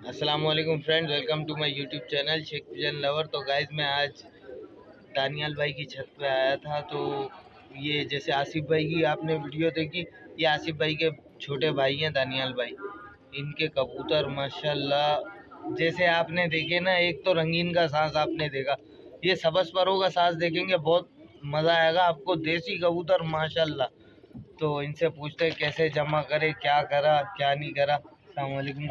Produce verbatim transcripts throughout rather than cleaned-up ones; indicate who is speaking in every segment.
Speaker 1: अस्सलाम वालेकुम friends, welcome to my YouTube channel Shaikh pigeon lover. तो गाइस मैं आज दानियाल भाई की छत पे आया था। तो ये जैसे आसिफ भाई की आपने वीडियो देखी, ये आसिफ भाई के छोटे भाई हैं दानियाल भाई। इनके कबूतर माशाल्लाह जैसे आपने देखे ना, एक तो रंगीन का सांस आपने देखा, ये सबस परों का सांस देखेंगे, बहुत मज़ा आएगा आपको। देसी कबूतर माशाल्लाह। तो इनसे पूछते हैं कैसे जमा करे, क्या करा क्या नहीं करा। अस्सलाम वालेकुम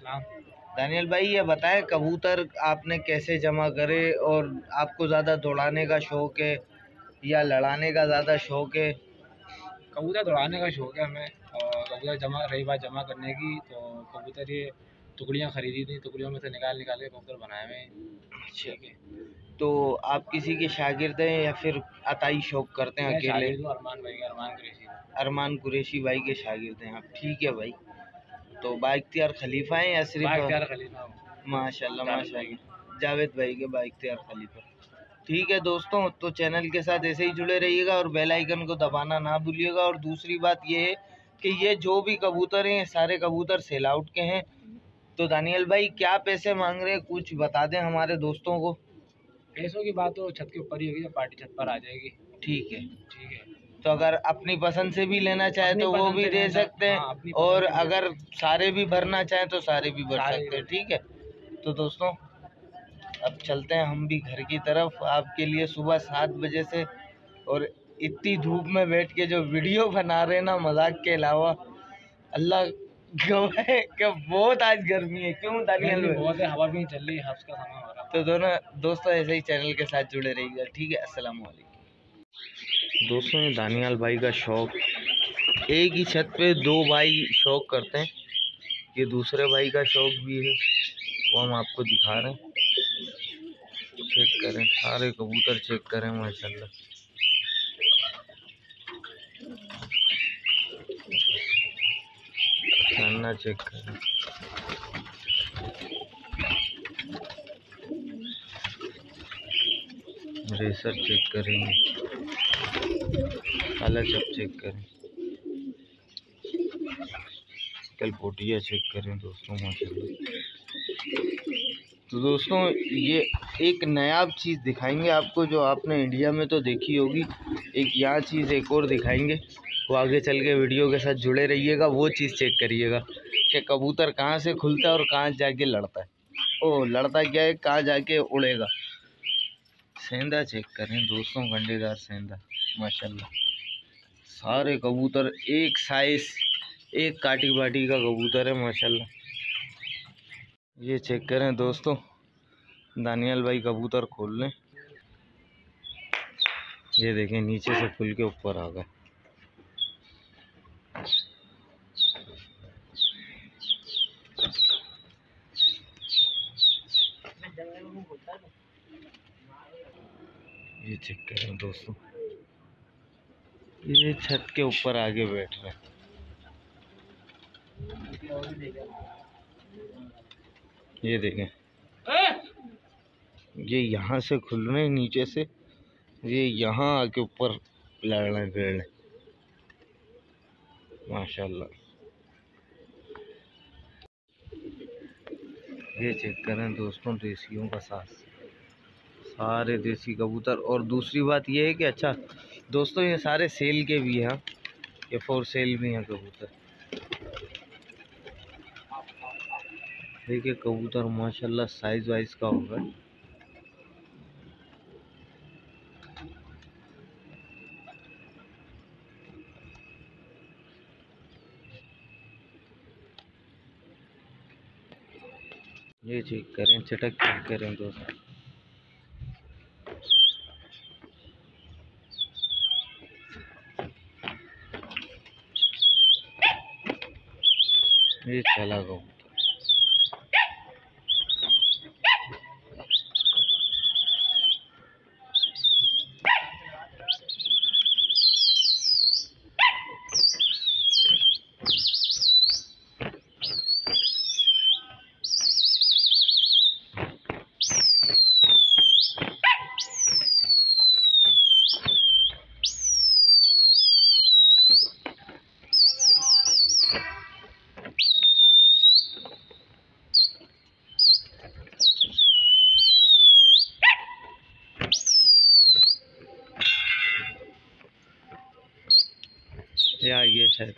Speaker 1: दानियल भाई, ये बताएं कबूतर आपने कैसे जमा करे, और आपको ज़्यादा दौड़ाने का शौक है या लड़ाने का ज़्यादा शौक है?
Speaker 2: कबूतर दौड़ाने का शौक है हमें, और कबूतर जमा रही बात जमा करने की, तो कबूतर ये टुकड़ियाँ खरीदी थी, टुकड़ियों में से निकाल निकाल के कबूतर बनाए हुए हैं।
Speaker 1: ठीक है, तो आप किसी के शागिर्द हैं या फिर अताई शौक करते हैं अकेले?
Speaker 2: अरमान भाई अरमान कुरैशी
Speaker 1: अरमान कुरैशी भाई के शागिर्द हैं आप, ठीक है भाई। तो बाइख्तियार खलीफा हैं या सिर्फ?
Speaker 2: खलीफा
Speaker 1: माशाल्लाह माशाल्लाह, जावेद भाई के बाइख्तियार खलीफा। ठीक है दोस्तों, तो चैनल के साथ ऐसे ही जुड़े रहिएगा और बेल आइकन को दबाना ना भूलिएगा। और दूसरी बात ये है कि ये जो भी कबूतर हैं सारे कबूतर सेल आउट के हैं। तो दानियल भाई क्या पैसे मांग रहे हैं, कुछ बता दें हमारे दोस्तों को।
Speaker 2: पैसों की बात तो छत के ऊपर ही होगी, जब पार्टी छत पर आ जाएगी।
Speaker 1: ठीक है
Speaker 2: ठीक है,
Speaker 1: तो अगर अपनी पसंद से भी लेना चाहे तो वो भी दे सकते हैं। हाँ, और अगर सारे भी भरना चाहें तो सारे भी भर सकते हैं। ठीक है, तो दोस्तों अब चलते हैं हम भी घर की तरफ। आपके लिए सुबह सात बजे से और इतनी धूप में बैठ के जो वीडियो बना रहे हैं ना, मजाक के अलावा, अल्लाह गवाह है कि बहुत आज गर्मी है। क्यों दानियल भाई?
Speaker 2: बहुत है, हवा भी नहीं चल रही, हफ्स का समय हो रहा है।
Speaker 1: तो दोनों दोस्तों ऐसे ही चैनल के साथ जुड़े रहिएगा। ठीक है, अस्सलाम वालेकुम दोस्तों। ये दानियाल भाई का शौक, एक ही छत पे दो भाई शौक करते हैं। ये दूसरे भाई का शौक भी है, वो हम आपको दिखा रहे हैं। चेक करें, सारे कबूतर चेक करें माशाल्लाह। खाना चेक करें, रेसर चेक करेंगे, काला चप चेक करें, कलपोटिया चेक करें दोस्तों माशाल्लाह। तो दोस्तों ये एक नायाब चीज़ दिखाएंगे आपको, जो आपने इंडिया में तो देखी होगी। एक यहाँ चीज़ एक और दिखाएंगे, वो आगे चल के वीडियो के साथ जुड़े रहिएगा। वो चीज़ चेक करिएगा कि कबूतर कहाँ से खुलता है और कहाँ जाके लड़ता है। ओ लड़ता क्या है, कहाँ जाके उड़ेगा। सेंधा चेक करें दोस्तों, गंडेदार सेंधा माशाल्लाह। सारे कबूतर एक साइज, एक काटी बाटी का कबूतर है माशाल्लाह। ये चेक करें दोस्तों, दानियाल भाई कबूतर खोल लें। ये देखें, नीचे से खुल के ऊपर आ गए। ये चेक करें दोस्तों, ये छत के ऊपर आगे बैठ रहे हैं। ये देखें, ये यहाँ से खुल रहे हैं नीचे से, ये यहाँ आके ऊपर लड़ रहे हैं, भिड़ रहे माशाल्लाह। ये चेक करें दोस्तों, देसियों का साथ, सारे देसी कबूतर। और दूसरी बात ये है कि अच्छा दोस्तों, ये सारे सेल के भी हैं, ये फोर सेल भी हैं कबूतर। देखिए कबूतर माशाल्लाह साइज वाइज का होगा। ये चेक करें, चटक चेक करें दोस्तों। ये चला गया। ये आ गया शायद।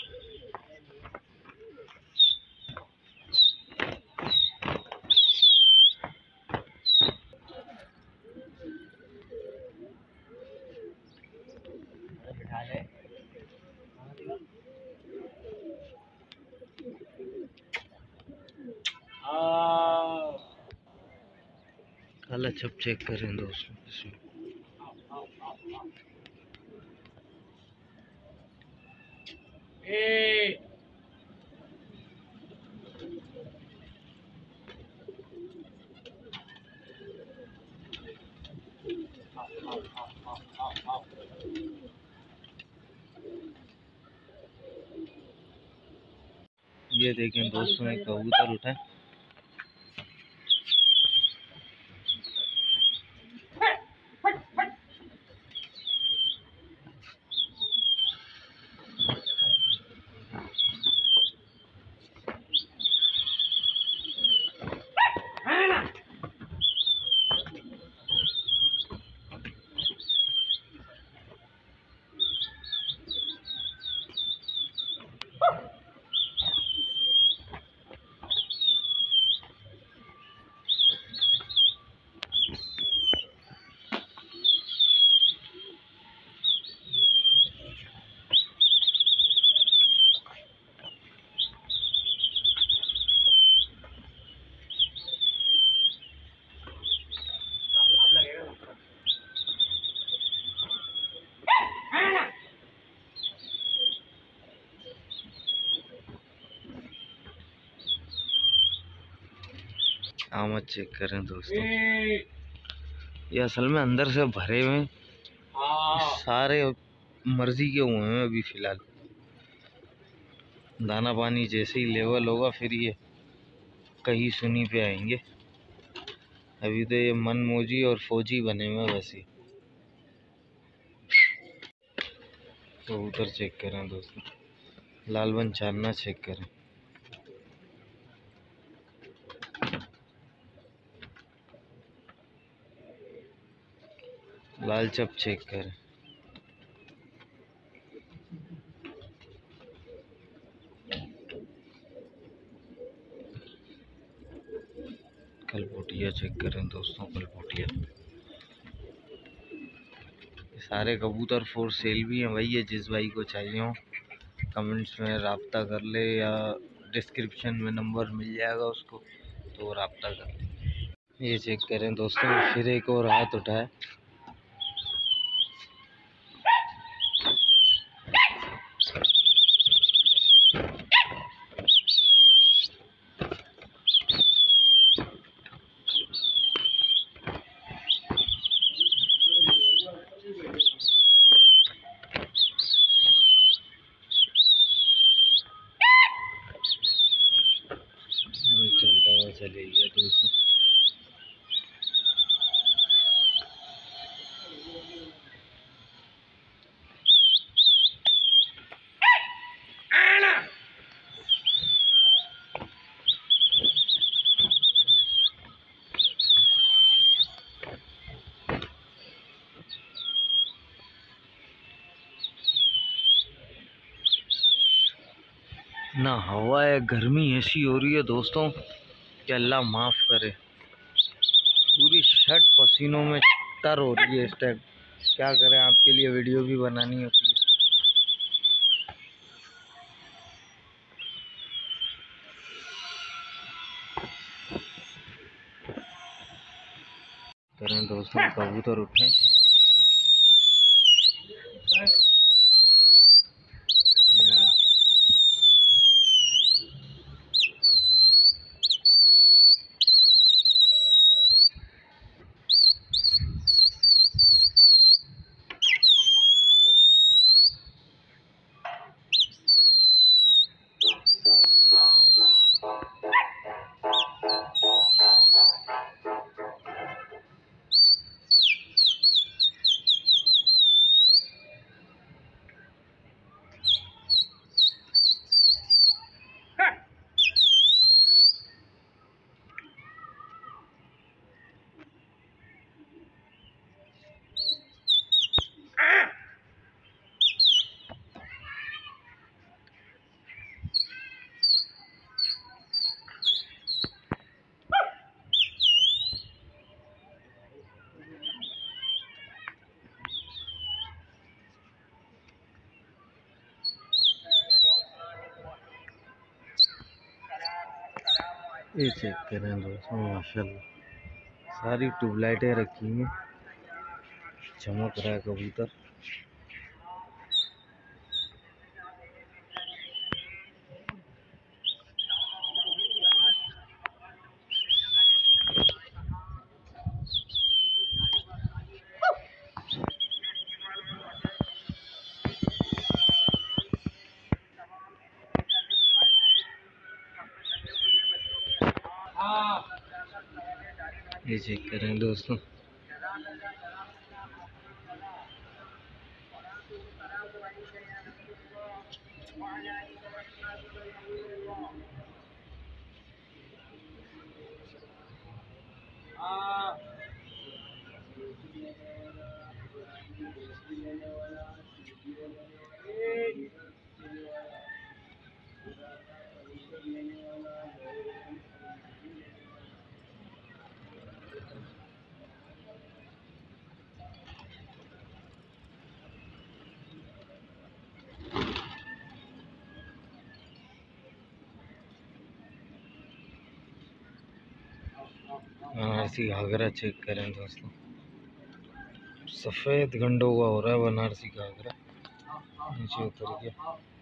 Speaker 1: काला छप चेक करें दोस्तों इसमें। ये देखें दोस्तों, एक कबूतर उठा है। आमद चेक करें दोस्तों, ये असल में अंदर से भरे हुए सारे मर्जी के हुए हैं। अभी फिलहाल दाना पानी जैसे ही लेवल होगा फिर ये कहीं सुनी पे आएंगे। अभी तो ये मन मौजी और फौजी बने हुए वैसे। तो उधर चेक करें दोस्तों, लालबन चांदना चेक करें। लाल चप चेक करें। कलपोटिया चेक करें दोस्तों, कलपोटिया। सारे कबूतर फॉर सेल भी हैं भाई। ये जिस भाई को चाहिए हो कमेंट्स में राब्ता कर ले या डिस्क्रिप्शन में नंबर मिल जाएगा उसको, तो राब्ता कर ले। ये चेक करें दोस्तों, फिर एक और हाथ उठाए। चलता हुआ चले गया दोस्तों। ना हवा है, गर्मी ऐसी हो रही है दोस्तों कि अल्लाह माफ़ करे। पूरी शर्ट पसीनों में तर हो रही है इस टाइम। क्या करें, आपके लिए वीडियो भी बनानी होती है। करें दोस्तों, कबूतर उठे। ये चेक करें दोस्तों, माशाल्लाह सारी ट्यूबलाइटें रखी हैं, चमक रहा है कबूतर। ये चेक करें दोस्तों, बनारसी घाघरा चेक करें दोस्तों, सफ़ेद गंडो हुआ हो रहा है बनारसी घाघरा, नीचे उतर गया।